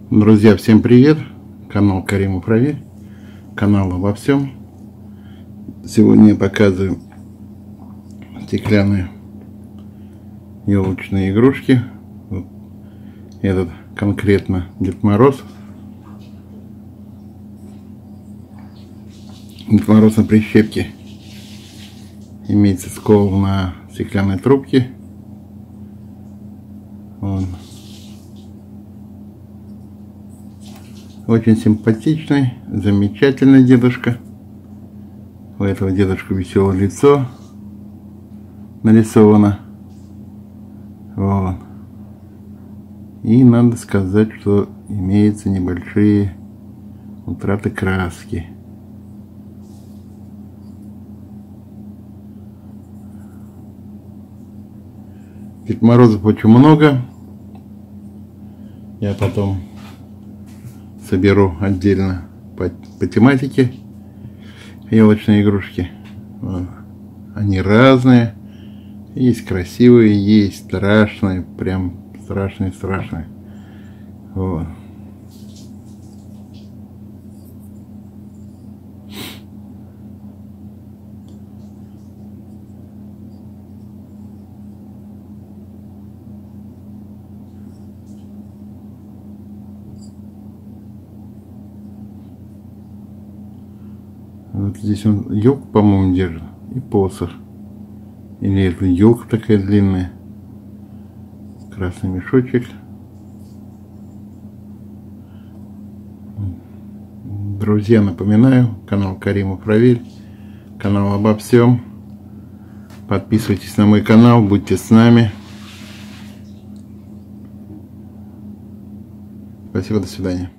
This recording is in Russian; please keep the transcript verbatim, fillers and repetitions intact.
Друзья, всем привет! Канал Карим Управи, канал обо всем. Сегодня я показываю стеклянные елочные игрушки. Вот этот конкретно Дед Мороз. Дед Мороз на прищепке. Имеется скол на стеклянной трубке. Он очень симпатичный, замечательный дедушка. У этого дедушка веселое лицо нарисовано. Вот. И надо сказать, что имеются небольшие утраты краски. Дед Морозов очень много. Я потом соберу отдельно по, по тематике елочные игрушки. Вот. Они разные. Есть красивые, есть страшные. Прям страшные-страшные. Вот. Вот здесь он елку, по-моему, держит, и посох. Или это елка такая длинная. Красный мешочек. Друзья, напоминаю, канал Карим Управи, канал обо всем. Подписывайтесь на мой канал, будьте с нами. Спасибо, до свидания.